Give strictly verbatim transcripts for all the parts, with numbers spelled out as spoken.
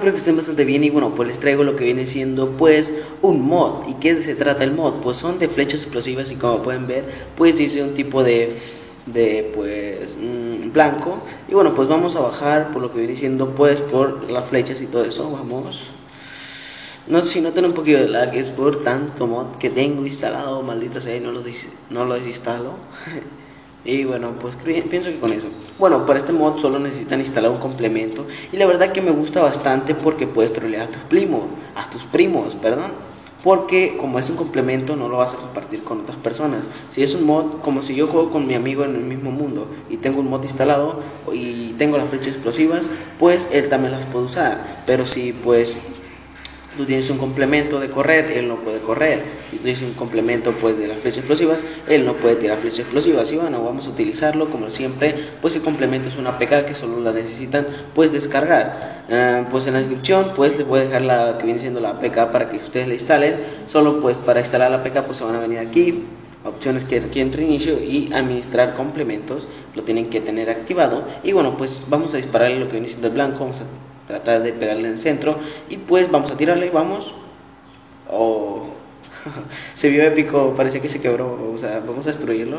espero que estén bastante bien y bueno, pues les traigo lo que viene siendo pues un mod. ¿Y qué se trata el mod? Pues son de flechas explosivas y como pueden ver, pues dice un tipo de, de pues mmm, blanco. Y bueno, pues vamos a bajar por lo que viene siendo pues por las flechas y todo eso, vamos. No, si notan un poquito de lag es por tanto mod que tengo instalado, maldita sea, y no lo, no lo desinstalo. Y bueno, pues pienso que con eso. Bueno, para este mod solo necesitan instalar un complemento. Y la verdad que me gusta bastante porque puedes trolear a tus primos, a tus primos, perdón. Porque como es un complemento no lo vas a compartir con otras personas. Si es un mod, como si yo juego con mi amigo en el mismo mundo y tengo un mod instalado y tengo las flechas explosivas, pues él también las puede usar. Pero si pues tú tienes un complemento de correr, él no puede correr. Y tú tienes un complemento pues de las flechas explosivas, él no puede tirar flechas explosivas. Y bueno, vamos a utilizarlo como siempre. Pues el complemento es una A P K que solo la necesitan pues descargar. uh, Pues en la descripción pues les voy a dejar la que viene siendo la A P K para que ustedes la instalen. Solo pues para instalar la A P K pues se van a venir aquí, opciones que requieren reinicio y administrar complementos. Lo tienen que tener activado. Y bueno, pues vamos a dispararle lo que viene siendo el blanco. Vamos a tratar de pegarle en el centro y pues vamos a tirarle, vamos. Oh, se vio épico, parecía que se quebró. O sea, vamos a destruirlo.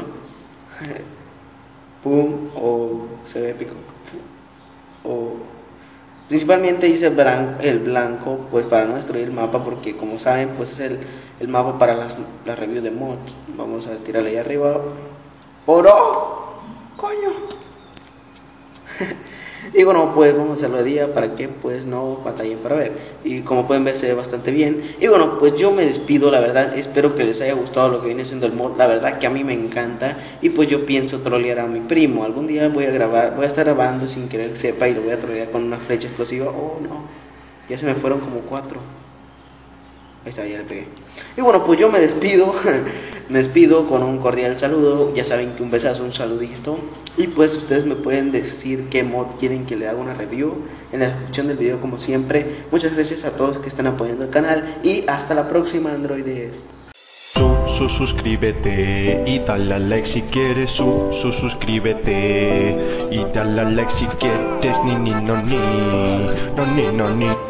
Pum, oh, se ve épico. Oh. Principalmente hice el blanco pues para no destruir el mapa, porque como saben pues es el, el mapa para las, las reviews de mods. Vamos a tirarle ahí arriba. ¡Oro! ¡Coño! Y bueno, pues vamos a hacerlo de día para que pues no batallen para ver. Y como pueden ver se ve bastante bien. Y bueno, pues yo me despido, la verdad. Espero que les haya gustado lo que viene siendo el mod. La verdad que a mí me encanta. Y pues yo pienso trolear a mi primo. Algún día voy a grabar, voy a estar grabando sin querer que sepa y lo voy a trolear con una flecha explosiva. Oh no, ya se me fueron como cuatro. Ahí está, ya le pegué. Y bueno, pues yo me despido. Me despido con un cordial saludo. Ya saben que un besazo, un saludito. Y pues ustedes me pueden decir qué mod quieren que le haga una review en la descripción del video, como siempre. Muchas gracias a todos que están apoyando el canal. Y hasta la próxima, androides. Su, su, suscríbete y dale a like si quieres. Su, su, suscríbete y dale a like si quieres. Ni, ni, no, ni, no, ni, no, ni.